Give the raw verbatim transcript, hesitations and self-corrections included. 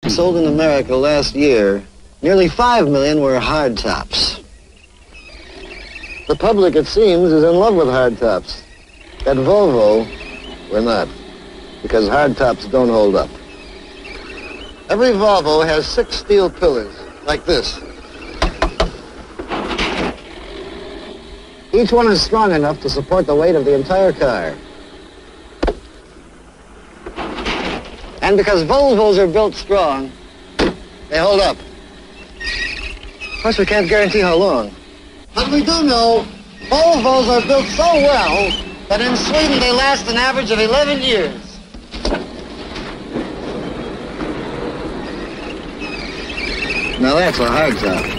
sold in America last year, nearly five million were hardtops. The public, it seems, is in love with hardtops. At Volvo, we're not, because hardtops don't hold up. Every Volvo has six steel pillars, like this. Each one is strong enough to support the weight of the entire car. And because Volvos are built strong, they hold up. Of course, we can't guarantee how long. But we do know Volvos are built so well that in Sweden they last an average of eleven years. Now that's a hardtop.